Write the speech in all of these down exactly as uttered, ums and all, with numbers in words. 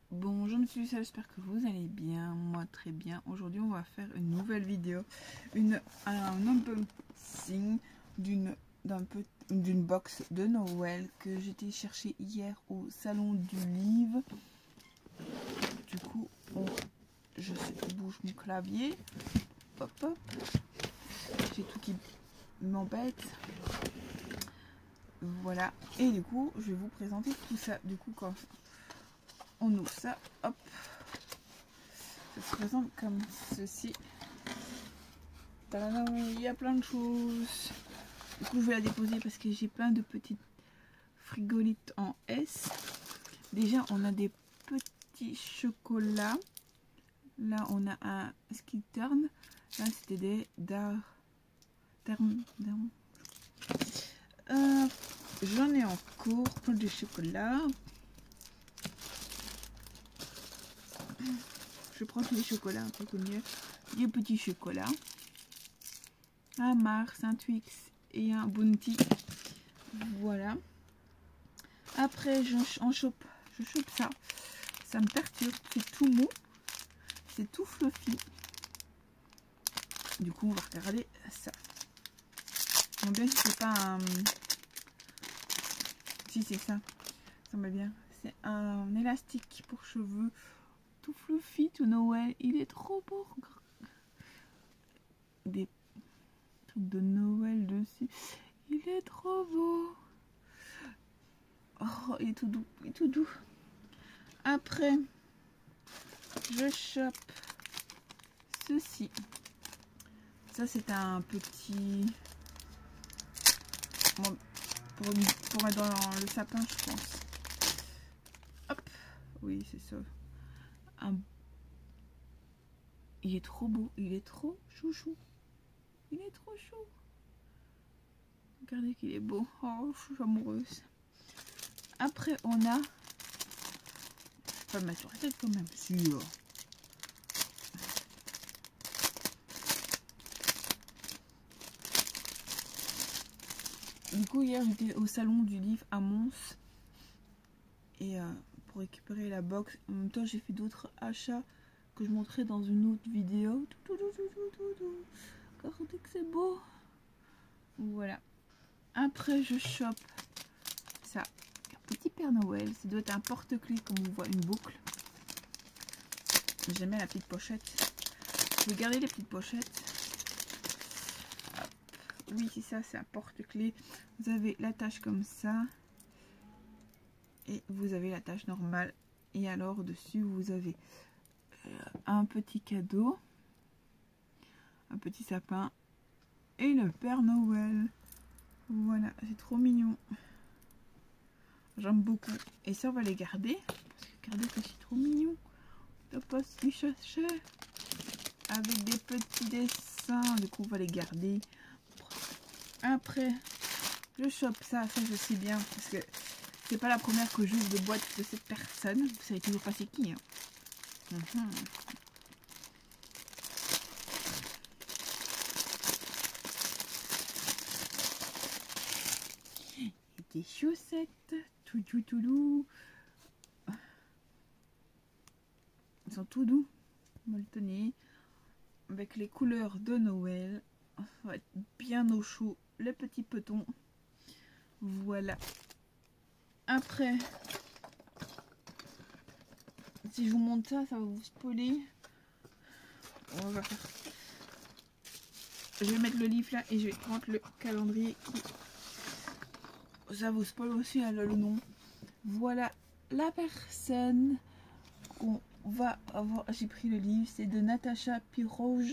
Bonjour monsieur Lucas, j'espère que vous allez bien, moi très bien. Aujourd'hui on va faire une nouvelle vidéo, une, un unboxing d'une d'un peu d'une box de Noël que j'ai été chercher hier au salon du livre. Du coup on, je bouge mon clavier, hop hop, j'ai tout qui m'embête. Voilà, et du coup je vais vous présenter tout ça. Du coup quand on ouvre ça, hop, ça se présente comme ceci. Tadam, il y a plein de choses. Du coup je vais la déposer parce que j'ai plein de petites frigolites en S. Déjà on a des petits chocolats. Là on a un Skitern. Là c'était des dar terme euh, j'en ai encore plein de chocolat. Je prends tous les chocolats un peu comme mieux. Des petits chocolats. Un Mars, un Twix et un Bounty. Voilà. Après, je, en chope, je chope ça. Ça me perturbe. C'est tout mou. C'est tout fluffy. Du coup, on va regarder ça. J'aime bien que c'est pas un... Si, c'est ça. Ça me va bien. C'est un élastique pour cheveux. Tout fluffy, tout Noël. Il est trop beau. Des trucs de Noël dessus. Il est trop beau. Oh, il est tout doux. Il est tout doux. Après, je chope ceci. Ça, c'est un petit... Bon, pour, pour mettre dans le sapin, je pense. Hop. Oui, c'est ça. Un... Il est trop beau. Il est trop chouchou. Il est trop chou. Regardez qu'il est beau. Oh, je suis amoureuse. Après, on a... Pas mettre sur la tête quand même. Sûr. Du coup, hier, j'étais au salon du livre à Mons. Et euh, pour récupérer la box. En même temps, j'ai fait d'autres achats que je montrerai dans une autre vidéo. Tout, tout, tout, tout, tout, tout. Regardez que c'est beau. Voilà. Après, je chope ça. Un petit Père Noël. Ça doit être un porte-clés, comme on voit, une boucle. J'aime bien la petite pochette. Je vais garder les petites pochettes. Hop. Oui, c'est ça, c'est un porte-clés. Vous avez l'attache comme ça. Et vous avez l'attache normale. Et alors, dessus, vous avez euh, un petit cadeau. Un petit sapin. Et le Père Noël. Voilà, c'est trop mignon. J'aime beaucoup. Et ça, on va les garder. Parce que regardez que c'est trop mignon. La poste du sachet. Avec des petits dessins. Du coup, on va les garder. Après, je chope ça. Ça, je sais bien. Parce que c'est pas la première que j'ouvre de boîte de cette personne. Vous savez toujours pas c'est qui. Hein. Mm-hmm. Des chaussettes, tout tout tout doux. Ils sont tout doux, molletonnés, avec les couleurs de Noël. Ça va être bien au chaud, les petits petons. Voilà. Après, si je vous montre ça, ça va vous spoiler. On va faire. Je vais mettre le livre là et je vais prendre le calendrier qui... Ça vous spoil aussi hein, le nom. Voilà la personne qu'on va avoir. J'ai pris le livre, c'est de Natacha Piroge.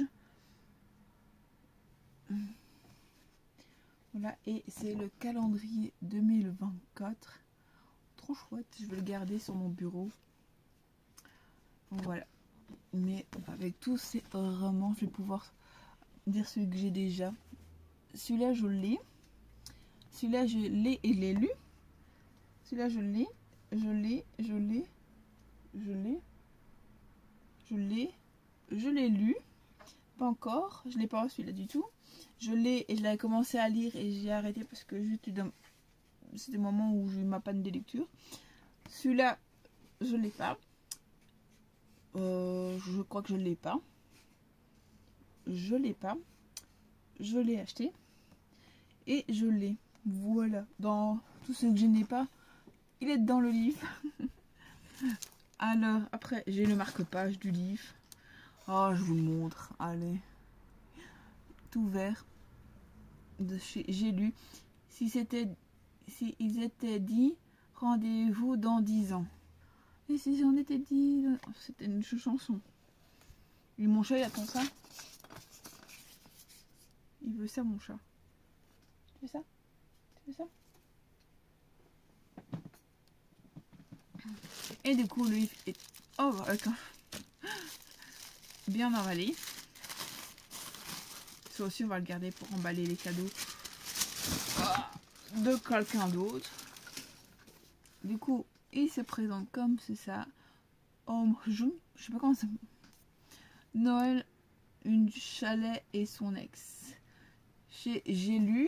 Voilà, et c'est le calendrier deux mille vingt-quatre. Trop chouette, je vais le garder sur mon bureau. Voilà. Mais avec tous ces romans, je vais pouvoir dire celui que j'ai déjà. Celui-là, je l'ai. Celui-là, je l'ai et je l'ai lu. Celui-là, je l'ai, je l'ai, je l'ai, je l'ai, je l'ai, je l'ai lu. Pas encore, je l'ai pas celui-là du tout. Je l'ai et je l'avais commencé à lire et j'ai arrêté parce que c'était des moments où j'ai eu ma panne de lecture. Celui-là, je l'ai pas. euh, je crois que je l'ai pas. Je l'ai pas. Je l'ai acheté. Et je l'ai. Voilà. Dans tout ce que je n'ai pas, il est dans le livre. Alors, après, j'ai le marque-page du livre. Oh, je vous le montre. Allez. Tout vert. De chez J'ai lu. Si c'était... Si ils étaient dit, rendez-vous dans dix ans. Et si on était dit... C'était une chanson. Et mon chat, il attend ça. Il veut ça, mon chat. Tu veux ça? Tu veux ça? Et du coup, le livre est... Oh, d'accord. Bien emballé. Ça aussi, on va le garder pour emballer les cadeaux de quelqu'un d'autre. Du coup, il se présente comme c'est ça. Oh, je, je sais pas comment ça. Noël, une chalet et son ex. J'ai lu.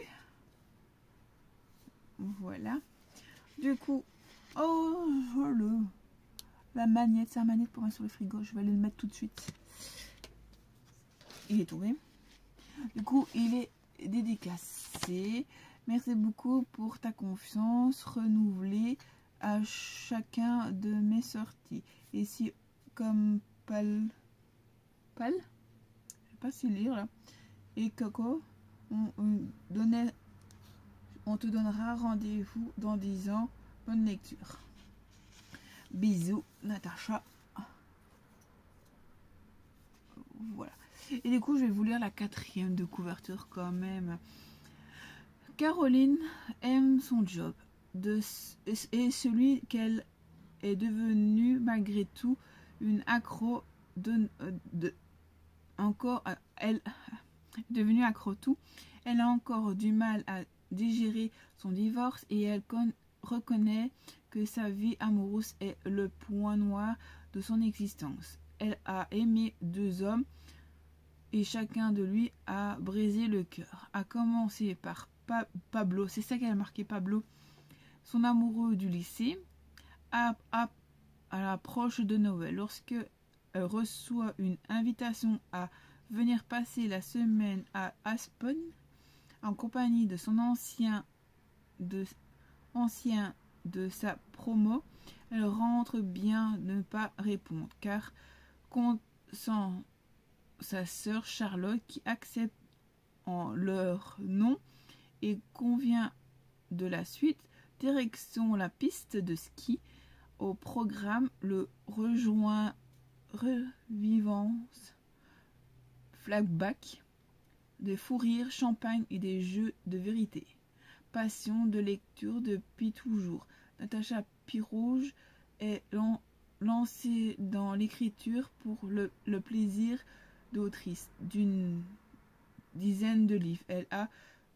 Voilà. Du coup, oh, voilà. La magnette, c'est un magnette pour mettre sur le frigo. Je vais aller le mettre tout de suite. Il est tombé. Du coup, il est dédicacé. Merci beaucoup pour ta confiance renouvelée à chacun de mes sorties. Et si, comme Pal... Pal je sais pas si lire là. Et Coco, on, on, donnait, on te donnera rendez-vous dans dix ans. Bonne lecture. Bisous, Natacha. Voilà. Et du coup, je vais vous lire la quatrième de couverture quand même. Caroline aime son job de, et celui qu'elle est devenue malgré tout une accro de, de encore elle est devenue accro tout. Elle a encore du mal à digérer son divorce et elle reconnaît que sa vie amoureuse est le point noir de son existence. Elle a aimé deux hommes et chacun de lui a brisé le cœur. A commencer par pa Pablo, c'est ça qu'elle a marqué, Pablo, son amoureux du lycée, à, à, à l'approche de Noël, lorsque elle reçoit une invitation à venir passer la semaine à Aspen en compagnie de son ancien de, ancien de sa promo, elle rentre bien de ne pas répondre, car consent sa sœur Charlotte qui accepte en leur nom et convient de la suite. Direction la piste de ski. Au programme, le rejoint Revivance, Flashback, des fous rires, champagne et des jeux de vérité. Passion de lecture depuis toujours. Natacha Pirouge est lan lancée dans l'écriture pour le, le plaisir d'autrice d'une dizaine de livres. Elle a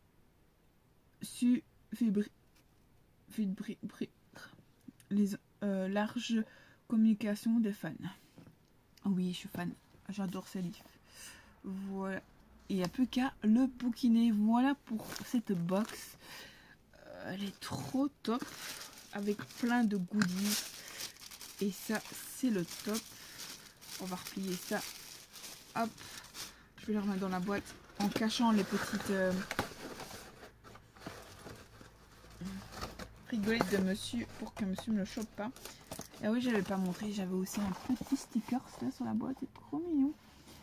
su fibri, fibri, fibri, les euh, larges communications des fans. Oui, je suis fan. J'adore ces livres. Voilà. Il n'y a plus qu'à le bouquiner. Voilà pour cette box. Euh, elle est trop top. Avec plein de goodies. Et ça, c'est le top. On va replier ça. Hop. Je vais le remettre dans la boîte en cachant les petites euh, rigolettes de monsieur pour que monsieur me le chope pas. Et oui, j'avais pas montré. J'avais aussi un petit sticker là sur la boîte. C'est trop mignon.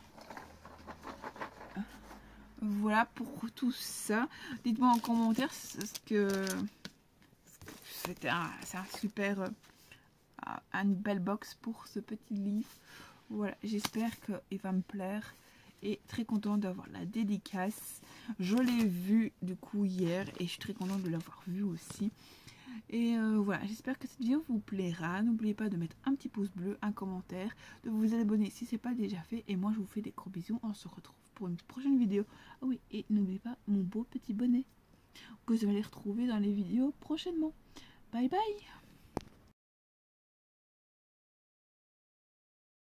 Voilà pour tout ça. Dites-moi en commentaire ce que c'était un, un super euh, une belle box pour ce petit livre. Voilà, j'espère qu'il va me plaire et très contente d'avoir la dédicace. Je l'ai vu du coup hier et je suis très contente de l'avoir vu aussi. Et euh, voilà, j'espère que cette vidéo vous plaira. N'oubliez pas de mettre un petit pouce bleu, un commentaire, de vous abonner si ce n'est pas déjà fait. Et moi, je vous fais des gros bisous. On se retrouve pour une prochaine vidéo. Ah oui, et n'oubliez pas mon beau petit bonnet que vous allez retrouver dans les vidéos prochainement. Bye bye!